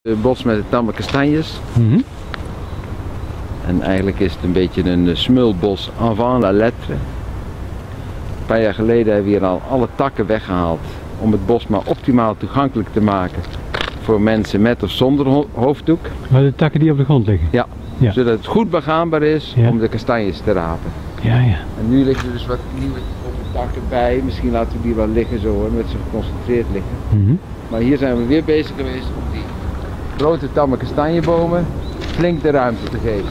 Het bos met de tamme kastanjes. En eigenlijk is het een beetje een smulbos avant la lettre. Een paar jaar geleden hebben we hier al alle takken weggehaald om het bos maar optimaal toegankelijk te maken voor mensen met of zonder hoofddoek. Maar de takken die op de grond liggen? Ja, ja. Zodat het goed begaanbaar is om de kastanjes te rapen. Ja, ja. En nu liggen er dus wat nieuwe takken bij. Misschien laten we die wel liggen zo hoor, met ze geconcentreerd liggen. Maar hier zijn we weer bezig geweest om die grote tamme kastanjebomen flink de ruimte te geven.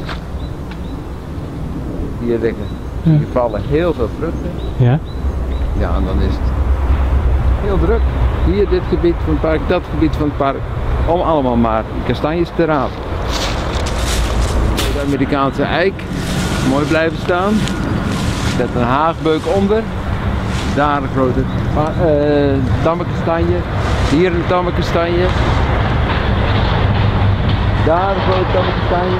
Hier liggen, hier vallen heel veel vruchten. Ja. Ja, en dan is het heel druk. Hier dit gebied van het park, dat gebied van het park. Om allemaal maar kastanjes te rapen. De Amerikaanse eik, mooi blijven staan. Zet een haagbeuk onder. Daar een grote tamme kastanje. Hier een tamme kastanje. Daar een grote tamme kastanje.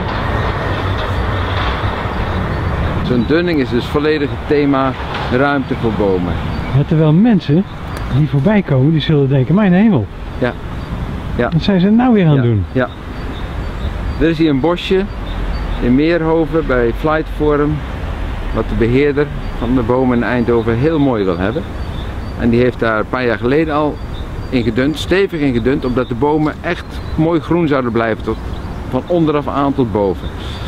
Zo'n dunning is dus volledig het thema ruimte voor bomen. Ja, terwijl mensen die voorbij komen, die zullen denken, mijn hemel. Ja. Ja. Wat zijn ze nou weer aan het doen? Ja. Er is hier een bosje in Meerhoven bij Flight Forum, wat de beheerder van de bomen in Eindhoven heel mooi wil hebben. En die heeft daar een paar jaar geleden al in gedund, stevig in gedund, omdat de bomen echt mooi groen zouden blijven van onderaf aan tot boven.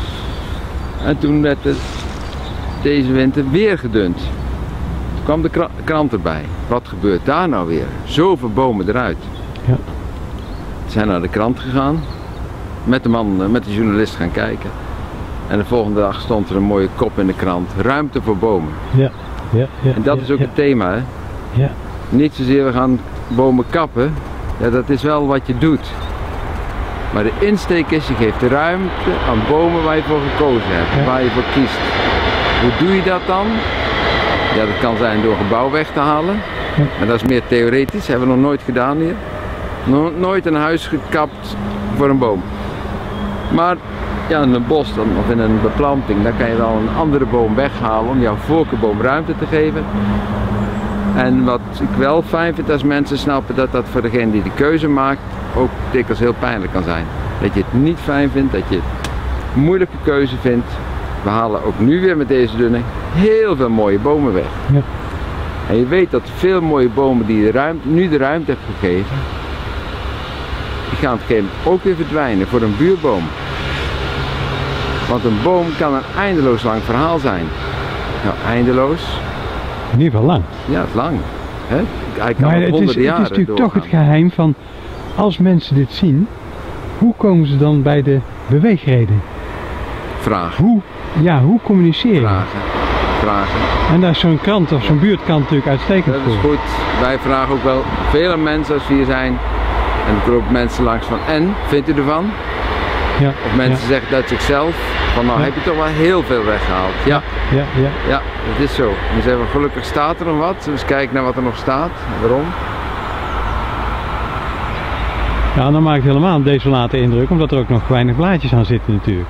En toen werd het deze winter weer gedund. Toen kwam de krant erbij. Wat gebeurt daar nou weer? Zoveel bomen eruit. Ja. Ze zijn naar de krant gegaan, met de man, met de journalist gaan kijken. En de volgende dag stond er een mooie kop in de krant. Ruimte voor bomen. Ja. Ja. Ja. En dat is ook het thema, hè? Ja. Niet zozeer we gaan bomen kappen. Ja, dat is wel wat je doet. Maar de insteek is, je geeft de ruimte aan bomen waar je voor gekozen hebt, waar je voor kiest. Hoe doe je dat dan? Ja, dat kan zijn door een gebouw weg te halen. Maar dat is meer theoretisch, hebben we nog nooit gedaan hier. Nooit een huis gekapt voor een boom. Maar ja, in een bos dan, of in een beplanting, dan kan je wel een andere boom weghalen om jouw voorkeursboom ruimte te geven. En wat ik wel fijn vind als mensen snappen dat dat voor degene die de keuze maakt ook dikwijls heel pijnlijk kan zijn. Dat je het niet fijn vindt, dat je het een moeilijke keuze vindt. We halen ook nu weer met deze dunning heel veel mooie bomen weg. Ja. En je weet dat veel mooie bomen die je nu de ruimte hebt gegeven, die gaan op een gegeven moment ook weer verdwijnen voor een buurboom. Want een boom kan een eindeloos lang verhaal zijn. Nou, eindeloos. In ieder geval lang. Ja, het is lang. Hè? Hij kan maar honderden jaren het is natuurlijk doorgaan. toch het geheim van, als mensen dit zien, hoe komen ze dan bij de beweegreden? Vragen. Hoe communiceren? Vragen. En daar is zo'n krant of zo'n buurtkrant natuurlijk uitstekend voor. Dat is goed. Wij vragen ook wel vele mensen als we hier zijn. En er komen mensen langs van, en, vindt u ervan? Ja. Of mensen zeggen dat zichzelf, van nou heb je toch wel heel veel weggehaald. Ja. Ja, dat is zo. En dan zeggen we, gelukkig staat er nog wat. Dus kijken naar wat er nog staat. Waarom? Ja, dan maakt het helemaal een desolate indruk, omdat er ook nog weinig blaadjes aan zitten natuurlijk.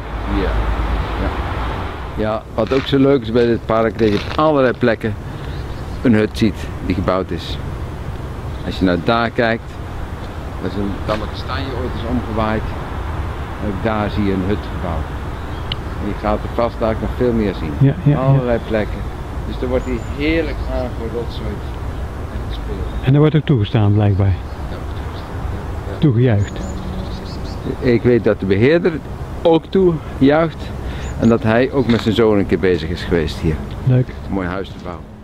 Ja, wat ook zo leuk is bij dit park, dat je op allerlei plekken een hut ziet die gebouwd is. Als je naar daar kijkt, dat is een tamme kastanje ooit is omgewaaid. Ook daar zie je een hut gebouwd. En je gaat er vast daar nog veel meer zien. Allerlei plekken. Dus er wordt hier heerlijk aangerotzoid en gespeeld. En dat wordt ook toegestaan blijkbaar. Toegejuicht. Ik weet dat de beheerder ook toejuicht. En dat hij ook met zijn zoon een keer bezig is geweest hier. Leuk. Een mooi huis te bouwen.